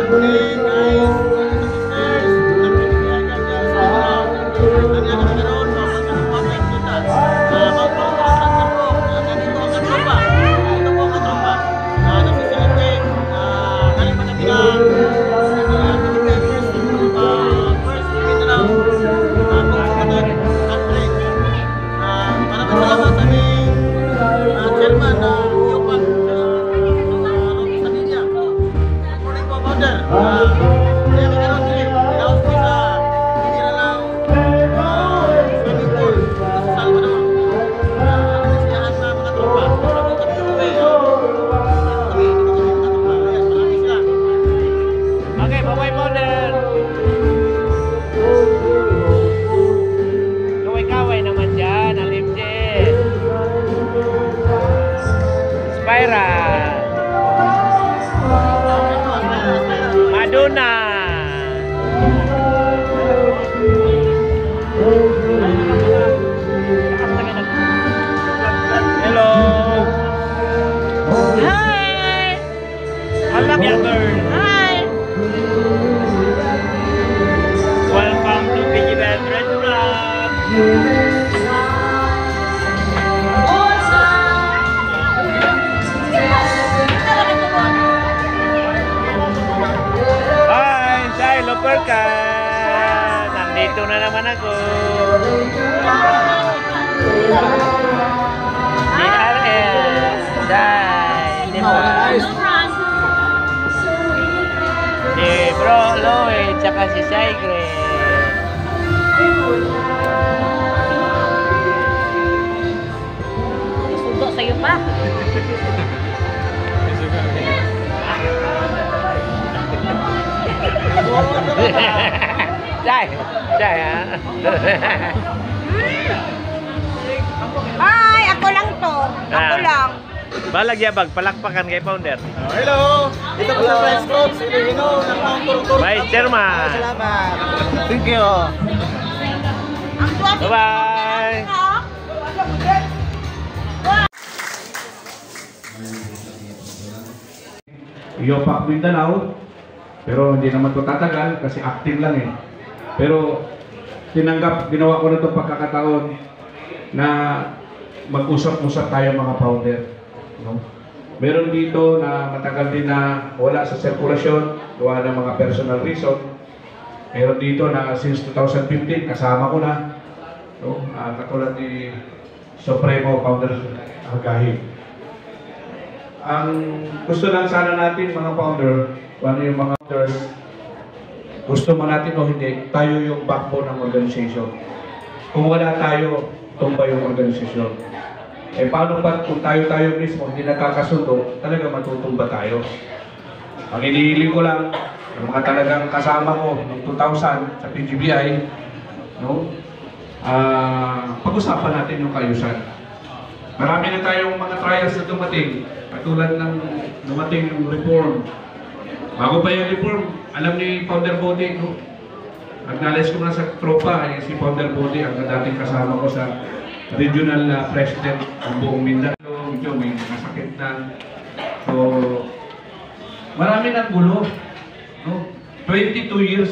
Madonna. Hello. Hi. I love you, girl. Hi. Welcome to Biggie Bell Restaurant. Ka. Nandito na naman ako. Ni RL. Dai. Di ba? Si Bro Loe, tsaka si Saigre. Sundo sa'yo pa. Day, ha? Ay, ako lang to. Ako lang. Balagyabag, palakpakan kay Founder. Hello! Ito po sa Rice Coach, Iloilo, ng Mount Turuturo. Bye, Chairman. Salamat. Thank you. Bye-bye. Yopak Mindanao, pero hindi naman ito tatagal kasi acting lang eh. Pero ginawa ko na itong pagkakataon na mag-usap-usap tayo mga founder. No? Meron dito na matagal din na wala sa sirkulasyon, gawa ng mga personal reason. Meron dito na since 2015 kasama ko na, no? Katulad ni Supremo Founder Hagahib. Ang gusto lang sana natin mga founder, ano yung mga founders, gusto mo natin o hindi, tayo yung backbone ng organization. Kung wala tayo, tumba yung organisasyon. Eh paano ba kung tayo mismo hindi nakakasundo, talaga matutumba tayo. Ang inihiling ko lang, yung mga talagang kasama ko noong 2000 sa PGBI, no? Pag-usapan natin yung kaayusan. Marami na tayong mga trials na dumating, katulad ng dumating yung reform. Bago pa yung reform, alam ni Founder Bodi, no? Acknowledge ko na sa tropa, si Founder Bodi, ang dating kasama ko sa regional president ng buong Mindanao. Medyo may nasakit na. So, marami ng gulo. No? 22 years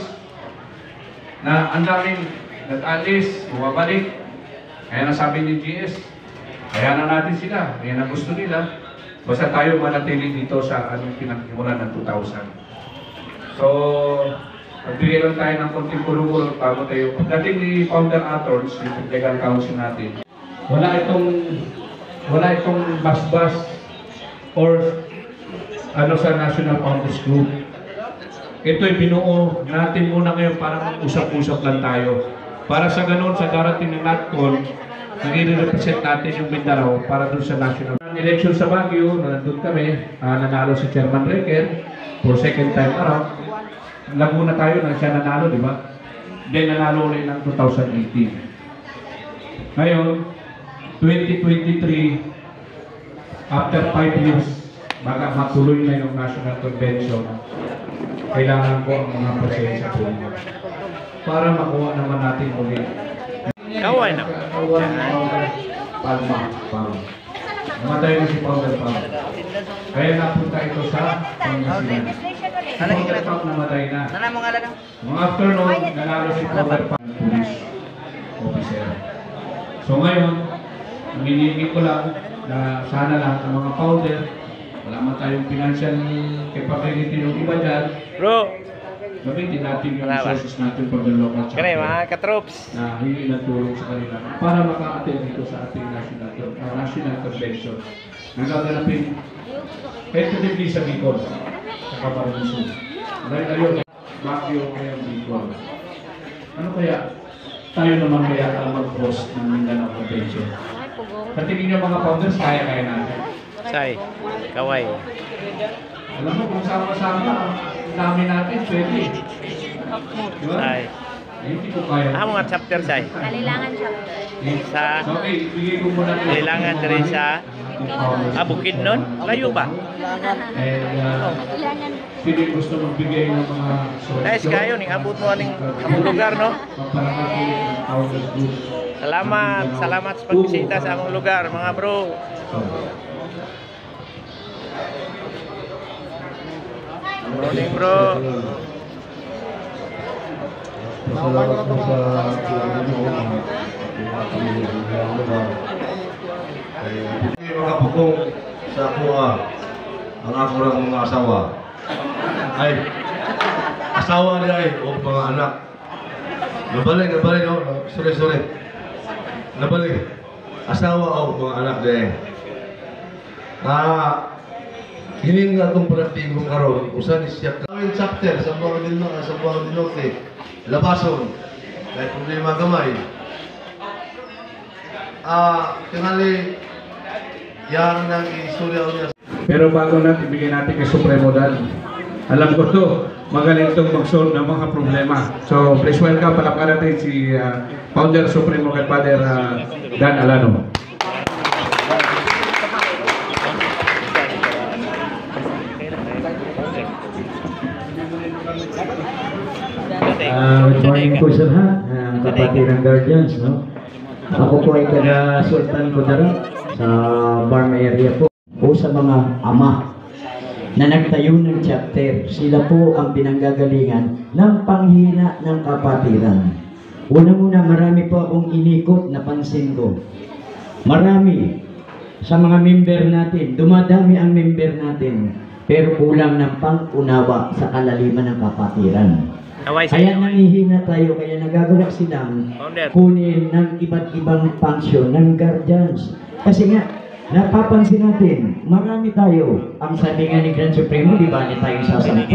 na ang daming nag-alis, bumabalik. Kaya nasabi ni GS, kaya na natin sila, kaya na gusto nila. Basta tayo manatili dito sa anong pinagsimulan ng 2000. So, magbigay lang tayo ng konting kulungan bago tayo. Pagdating ni Founder Athors, yung legal council natin, wala itong bas-bas or ano sa National Founders Group. Ito'y binuo natin muna ngayon para mag-usap-usap lang tayo. Para sa ganun, sa darating ng NATCON, nag-represent natin yung Mindanao para dun sa national. Election sa Baguio, nandun kami, nanalo si Chairman Reker for second time around. Laguna tayo na siya nanalo, di ba? Then nanalo ulit ng 2018. Ngayon, 2023, after 5 years, baga matuloy na yung National Convention, kailangan ko ang mga presensya po para makuha naman natin ulit. Kaway na. Palma. Namatay na si Founder Palma. Kaya napunta ito sa Pangasinan. Powder Puff namatay na. Sana mo nga lang. Mga afternoon, nanalo si Powder Puff police officer. So ngayon, ang hinihingi ko lang na sana lahat ng mga powder, wala man tayong financial capability yung iba dyan, Bro, gamitin natin yung Wala ba? resources natin for the local kaya chapter mga katroops. na hindi natulong sa kanila para maka-attend dito sa ating national convention na gaganapin tentatively sa Bicol sa Camarines. Dahil ayun, Baguio ngayong Bicol. Ano kaya tayo naman kaya ang mag-host ng Mindanao Convention? Sa tingin niyo mga founders, kaya natin. Say, kaway. Alam mo kung sama-sama, ang dami natin, pwede. Diba? Say. Hindi ko kaya. Ah, mga chapter, say. Kailangan siya. Sa So, okay, ibigay ko muna. Kailangan rin sa Bukid nun? Layo ba? And, Kailangan. sino yung gusto magbigay ng mga Nice kayo, ning abot mo aning among lugar, no? Paparangati ng founders group. Salamat sa pagbisita sa among lugar, mga bro. Morning, bro. Salamat po sa mga bukong sa kuha ang ako ng mga asawa ay asawa niya ay o mga anak nabalik no sorry nabalik asawa o mga anak niya hiling nga itong panagtingong karon usan siya kawin chapter sa buwan din sa buwan din norte labason kahit problema gamay tingali yang nang istorya niya. Pero bago natin ibigay natin kay Supremo Dan, alam ko to, magaling itong mag-solve ng mga problema. So please welcome, palakpakan natin si Founder Supremo kay Father Dan Alano. Good morning po sa lahat, kapatid ng guardians, no? Ako po ay taga Sultan Kudarat sa Barm area po. O sa mga ama na nagtayo ng chapter, sila po ang pinanggagalingan ng panghina ng kapatiran. Una-una, marami po akong inikot na pansin ko. Marami sa mga member natin, dumadami ang member natin, pero kulang ng pang-unawa sa kalaliman ng kapatiran. Kaway, say. Kaya nangihina tayo, kaya nagagawa silang Founder. kunin ng iba't ibang function ng guardians. Kasi nga, napapansin natin, marami tayo. Ang sabi nga ni Grand Supremo, di ba, tayo sa 10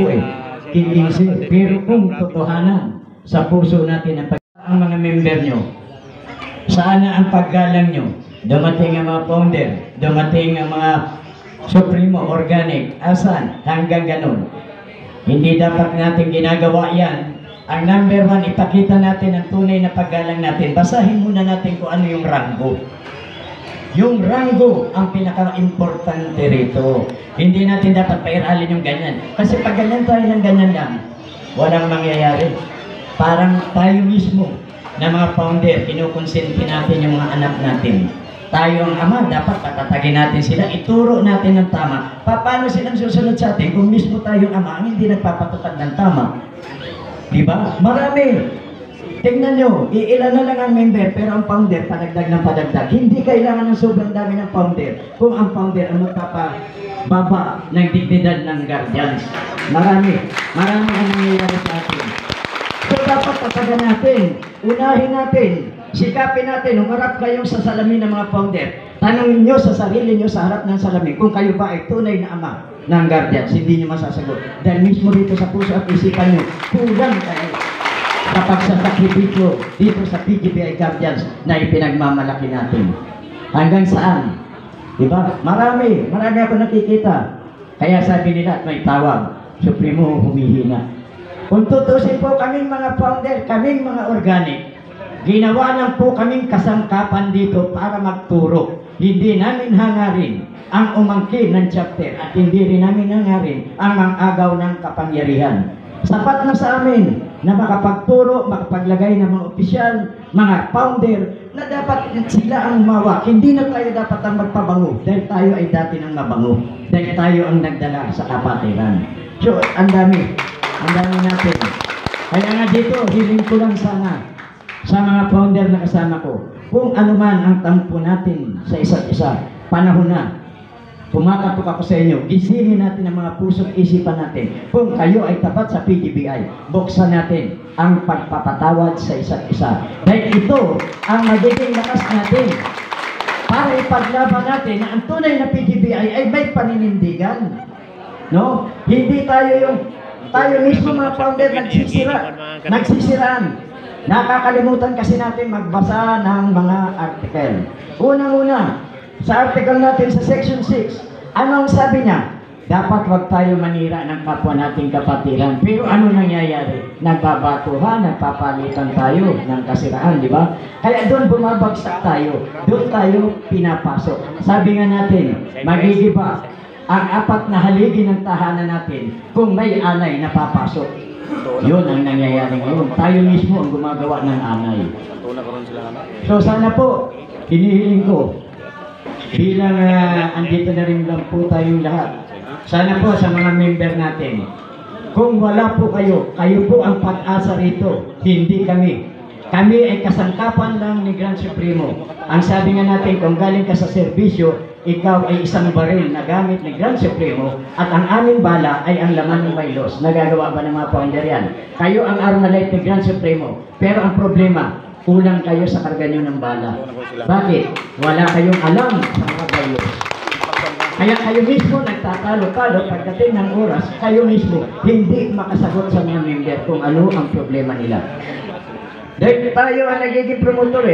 15. Pero kung totohanan sa puso natin ang mga member nyo, saan na ang paggalang nyo? Dumating ang mga founder, dumating ang mga Supremo, organic, asan? Hanggang ganun. Hindi dapat natin ginagawa yan. Ang number 1, ipakita natin ang tunay na paggalang natin. Basahin muna natin kung ano yung ranggo. Yung ranggo ang pinaka-importante rito. Hindi natin dapat pairalin yung ganyan. Kasi pag ganyan tayo ng ganyan lang, walang mangyayari. Parang tayo mismo na mga founder, kinukonsente natin yung mga anak natin. Tayo ang ama, dapat patatagin natin sila, ituro natin ng tama. Paano silang susunod sa atin kung mismo tayong ama ang hindi nagpapatupad ng tama? Diba? Marami. Tingnan nyo, iilan na lang ang member, pero ang founder, padagdag ng padagdag. Hindi kailangan ng sobrang dami ng founder kung ang founder ang magpapababa ng dignidad ng guardians. Marami ang nangyayari sa atin. So dapat tasagan natin, unahin natin, sikapin natin, humarap kayo sa salamin ng mga founder. Tanongin nyo sa sarili nyo sa harap ng salamin kung kayo ba ay tunay na ama ng guardians. Hindi nyo masasagot. Dahil mismo dito sa puso at isipan nyo, kulang kayo kapag sa sakripisyo dito sa PGBI Guardians na ipinagmamalaki natin. Hanggang saan? Diba? Marami ako nakikita. Kaya sabi nila at may tawag, Supremo humihina. Kung tutusin po kaming mga founder, kaming mga organic, ginawa lang po kaming kasangkapan dito para magturo. Hindi namin hangarin ang umangkin ng chapter at hindi rin namin hangarin ang mangagaw ng kapangyarihan. Sapat na sa amin na makapagturo, makapaglagay ng mga opisyal, mga founder, na dapat sila ang mawak. Hindi na tayo dapat ang magpabango dahil tayo ay dati ng mabango. Dahil tayo ang nagdala sa kapatiran. So, ang dami natin. Kaya nga dito, hiling ko lang sana sa mga founder na kasama ko, kung ano man ang tampo natin sa isa't isa, panahon na. Kumakatok ako sa inyo, gisingin natin ang mga puso't isipan natin. Kung kayo ay tapat sa PGBI, buksan natin ang pagpapatawad sa isa't isa. Dahil ito ang magiging lakas natin para ipaglaban natin na ang tunay na PGBI ay may paninindigan. No? Hindi tayo mismo mga founder nagsisiraan. Nakakalimutan kasi natin magbasa ng mga article. Unang-una, sa article natin sa section 6, anong sabi niya? Dapat wag tayo manira ng kapwa nating kapatiran. Pero ano nangyayari? Nagbabatuhan, nagpapalitan tayo ng kasiraan, di ba? Kaya doon bumabagsak tayo. Doon tayo pinapasok. Sabi nga natin, magigiba ang apat na haligi ng tahanan natin kung may anay na papasok. Yun ang nangyayari ngayon. Tayo mismo ang gumagawa ng anay. So sana po, hinihiling ko, bilang andito na rin lang po tayong lahat, sana po sa mga member natin, kung wala po kayo, kayo po ang pag-asa rito, hindi kami. Kami ay kasangkapan lang ni Grand Supremo. Ang sabi nga natin, kung galing ka sa serbisyo, ikaw ay isang baril na gamit ni Grand Supremo at ang aming bala ay ang laman ng bylaws. Nagagawa ba ng mga founder yan? Kayo ang armalite ni Grand Supremo. Pero ang problema, kulang kayo sa karga nyo ng bala. Bakit? Wala kayong alam sa mga bylaws. Kaya kayo mismo nagtatalo-talo pagdating ng oras, kayo mismo hindi makasagot sa mga member kung ano ang problema nila. Dahil tayo ang nagiging promotor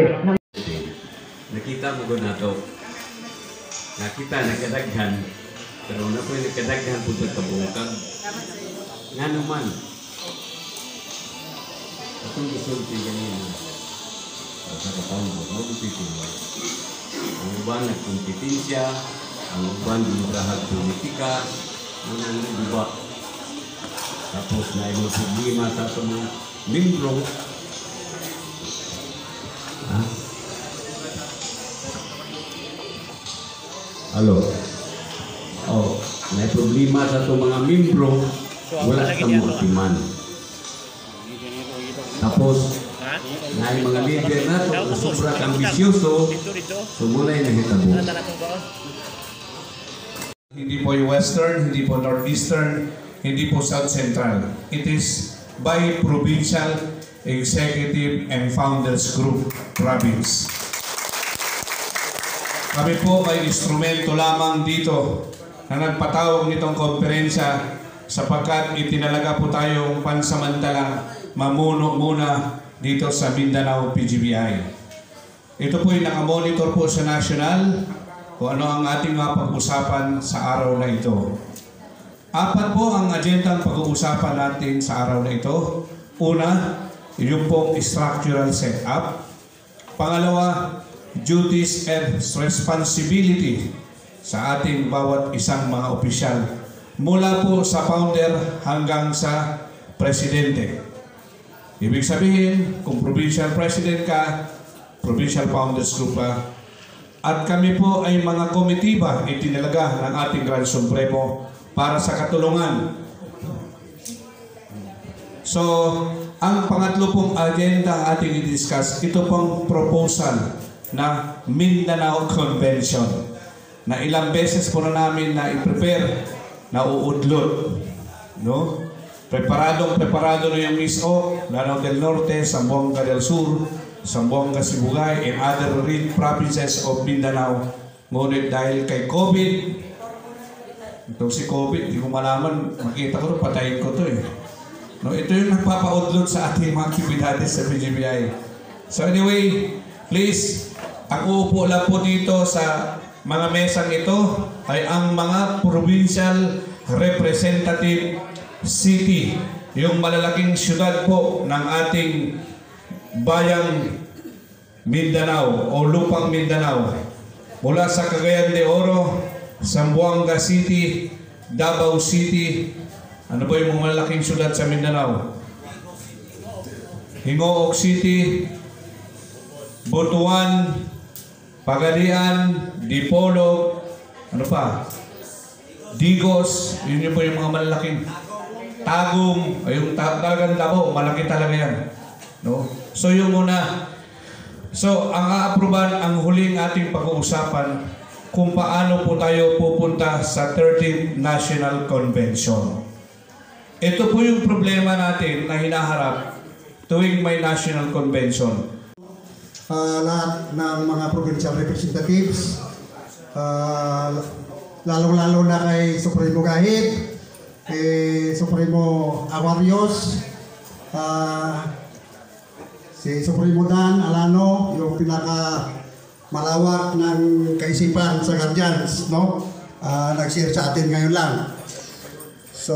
Nakita mo na to. Nakita nagkadaghan. Pero na po yung nagkadaghan po sa kabungkag. Nga naman. Akong gusulti ganyan. Sa kapang mo, magpipili. Ang uban nagkompetensya, ang uban dinurahag politika, ang iba. Tapos na yung problema sa mga membro. Halo. Oh, may problema sa itong mga membro, wala sa mga timan. Tapos, na yung mga leader na ito, sobrang ambisyoso, sumulay na hitabo. Hindi po yung Western, hindi po Northeastern, hindi po South Central. It is by Provincial Executive and Founders Group Province. Kami po ay instrumento lamang dito na nagpatawag nitong konferensya sapagkat itinalaga po tayong pansamantalang mamuno muna dito sa Mindanao PGBI. Ito po ay nakamonitor po sa national kung ano ang ating mapag-usapan sa araw na ito. Apat po ang agendang pag-uusapan natin sa araw na ito. Una, yung pong structural setup. Pangalawa, duties and responsibility sa ating bawat isang mga opisyal mula po sa founder hanggang sa presidente. Ibig sabihin, kung provincial president ka, provincial founders group ka, at kami po ay mga komitiba itinalaga ng ating Grand Supremo para sa katulungan. So, ang pangatlo pong agenda ang ating i-discuss, ito pong proposal na Mindanao Convention na ilang beses po na namin na i-prepare na uudlot, no? Preparado na yung MISO, Lanao del Norte, Zamboanga del Sur, Zamboanga Sibugay, and other provinces of Mindanao. Ngunit dahil kay COVID, itong si COVID, hindi ko malaman, makita ko ito, patayin ko ito eh. No, ito yung nagpapaudlot sa ating mga aktibidades sa PGBI. So anyway, please, ang uupo lang po dito sa mga mesang ito ay ang mga provincial representative city, yung malalaking syudad po ng ating bayang Mindanao o lupang Mindanao. Mula sa Cagayan de Oro, Zamboanga City, Davao City, ano ba yung mga malaking syudad sa Mindanao? Hingoog City, Butuan, Pagadian, Dipolog, ano pa? Digos, yun po yung mga malalaking Tagum, yung talagang Davao, malaki talaga yan. No? So yung muna. So ang aapruban, ang huling ating pag-uusapan kung paano po tayo pupunta sa 13th National Convention. Ito po yung problema natin na hinaharap tuwing may National Convention. Lahat ng mga provincial representatives, lalong-lalo na kay Supremo Gahit, kay Supremo Awarios, si Supremo Dan Alano, yung pinaka malawak ng kaisipan sa Guardians, no? Nag-share sa atin ngayon lang. So,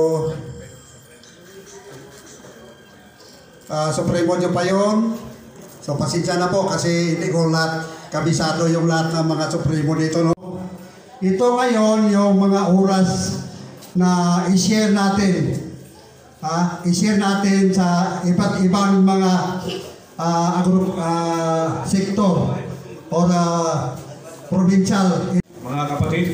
Supremo nyo pa yun. So, pasensya na po kasi hindi ko lahat kabisado yung lahat ng mga Supremo dito, no? Ito ngayon yung mga oras na i-share natin. I-share natin sa iba't ibang mga sektor or provincial. Mga kapatid,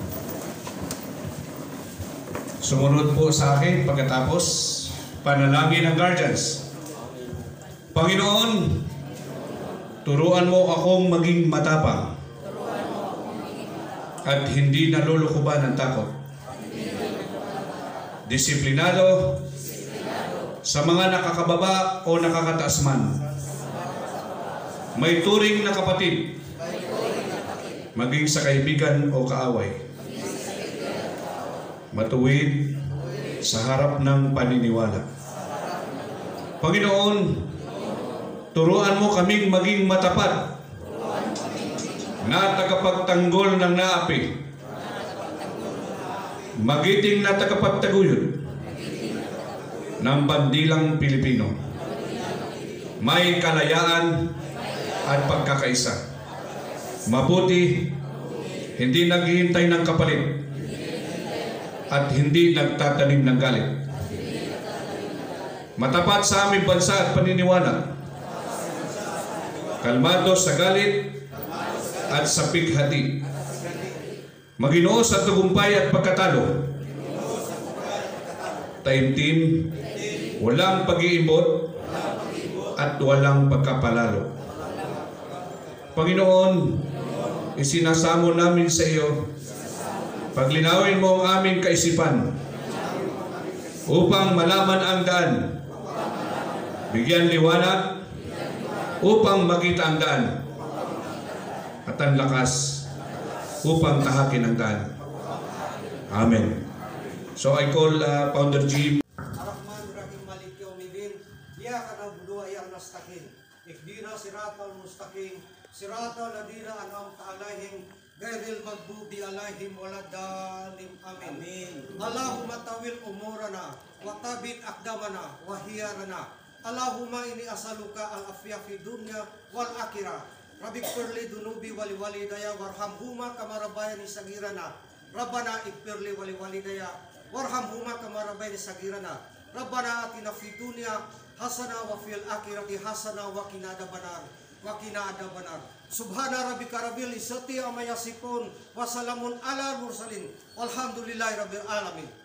sumunod po sa akin pagkatapos panalangin ng Guardians. Panginoon, turuan mo akong maging matapang at hindi nalulukuban ng takot. Disiplinado sa mga nakakababa o nakakataas man. May turing na kapatid, maging sa kaibigan o kaaway. Matuwid sa harap ng paniniwala. Panginoon, turuan mo kaming maging matapat na tagapagtanggol ng naapi, magiting na tagapagtaguyod ng bandilang Pilipino, may kalayaan at pagkakaisa, mabuti, hindi naghihintay ng kapalit at hindi nagtatanim ng galit, matapat sa aming bansa at paniniwala, kalmado sa galit at sa pighati, Maginoo sa tagumpay at pagkatalo, taimtim, walang pag-iimbot at walang pagkapalalo. Panginoon, isinasamo namin sa iyo, paglinawin mo ang aming kaisipan upang malaman ang daan, bigyan liwanag upang makita ang daan, at ang lakas upang tahakin ang daan. Amen. So I call Founder Jim. Ar-Rahman-Rahim Malik Yawmiddin, Iyyaka na'budu wa iyyaka nasta'in. Ihdina siratal mustaqim, siratal ladzina an'amta 'alaihim, ghairil maghdubi 'alaihim waladdallin. Amin. Allahumma tawil umurana wa tabit aqdamana wa hiyarana. Allahumma inni as'aluka al-afiyah fid dunya wal akhirah. Rabbik firli dunubi wali walidaya warhamhuma kama rabbayani sagirana. Rabbana ikfirli wali walidaya warhamhuma kama rabbayani sagirana. Rabbana atina fid dunya hasanah wa fil akhirati hasanah wa qina adzabannar. Subhana rabbika rabbil izzati amma yasifun wa salamun alal mursalin walhamdulillahi rabbil alamin.